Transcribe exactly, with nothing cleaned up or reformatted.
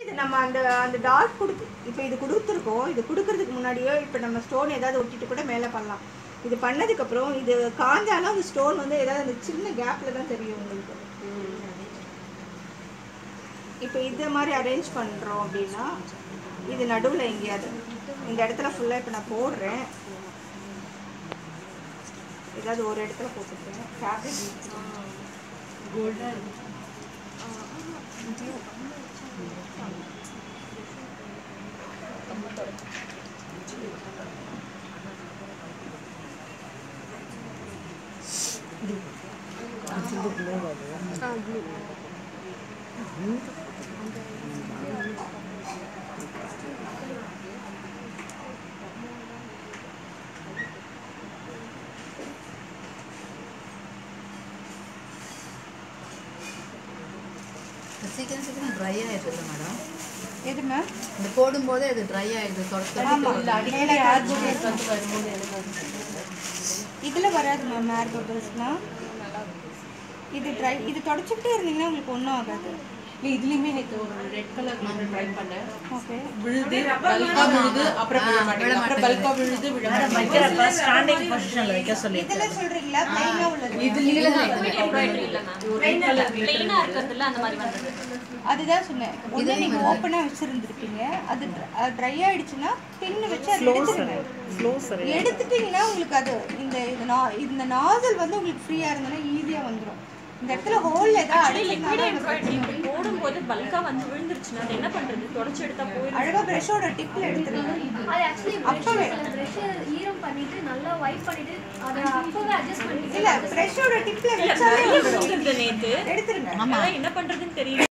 இது நம்ம அந்த அந்த டாட் கொடுத்து இப்போ இது கொடுத்துருக்கோம். இது கொடுக்கறதுக்கு முன்னாடியோ இப்போ நம்ம ஸ்டோன் ஏதாவது ஒட்டிட்டு கூட மேலே பண்ணலாம். இது பண்ணதுக்கப்புறம் இது காஞ்சாலும் அந்த ஸ்டோன் வந்து ஏதாவது அந்த சின்ன கேப்பில் தான் தெரியும் உங்களுக்கு. இப்போ இது மாதிரி அரேஞ்ச் பண்ணுறோம் அப்படின்னா இது நடுவில் எங்கேயாவது இந்த இடத்துல ஃபுல்லாக இப்போ நான் போடுறேன். ஏதாவது ஒரு இடத்துல போட்டுருக்கேன். ஃபேப்ரிக் கோல்டன் சீக்கிரம் சீக்கிரம் ட்ரை ஆயிடுது மேடம். எது மேம்? இந்த போடும்போது இது ட்ரை ஆயிடுது. இதில் வராது மேம் ஏர் பபிள்ஸ்லாம். இது ட்ரை இது தொடச்சிக்கிட்டே இருந்தீங்கன்னா உங்களுக்கு ஒன்றும் ஆகாது. இதுலயுமே எனக்கு ஒரு ரெட் கலர் நான் ட்ரை பண்ணேன். ஓகே விழுது பல்கா விழுது அப்புறம் விழ மாட்டேங்குது. அப்புறம் பல்கா விழுது விழ வைக்கிறப்ப ஸ்டாண்டிங் பொசிஷன்ல வைக்க சொல்லி. இதெல்லாம் சொல்றீங்களா? ப்ளைனா உள்ளது. இது இல்ல எம்ப்ராய்டரி இல்ல மேம். ஒரு ரெட் கலர் ப்ளைனா இருக்குதுல அந்த மாதிரி வந்தது. அதுதான் சொன்னேன். ஒண்ணு நீங்க ஓபனா வச்சிருந்திருப்பீங்க. அது ட்ரை ஆயிடுச்சுனா பின் வச்சு அதை எடுத்துருங்க. ஸ்லோ சரி. எடுத்துட்டீங்கன்னா உங்களுக்கு அது இந்த இந்த நாசல் வந்து உங்களுக்கு ஃப்ரீயா இருந்தனா ஈஸியா வந்துரும். இந்த இடத்துல ஹோல்ல ஏதா லிக்விட் எம்ப்ராய்டரி போடும்போது பல்கா வந்து விழுந்துருச்சுனா அது என்ன பண்றது? தொடச்சு எடுத்தா போயிடும். அழகா பிரஷோட டிப்ல எடுத்துருங்க. அது एक्चुअली அப்பவே பிரஷ் ஈரம் பண்ணிட்டு நல்லா வைப் பண்ணிட்டு அத அப்பவே அட்ஜஸ்ட் பண்ணிட்டு இல்ல பிரஷோட டிப்ல வச்சாலே வந்துருது நேத்து. எடுத்துருங்க. ஆமா என்ன பண்றதுன்னு தெரியல.